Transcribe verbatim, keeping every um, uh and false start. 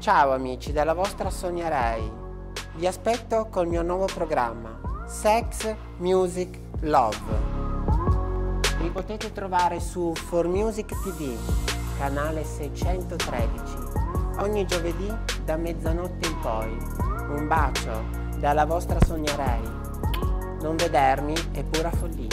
Ciao amici della vostra Sognerei, vi aspetto col mio nuovo programma Sex, Music, Love. Mi potete trovare su For Music T V, canale seicentotredici, ogni giovedì da mezzanotte in poi. Un bacio dalla vostra Sognerei. Non vedermi è pura follia.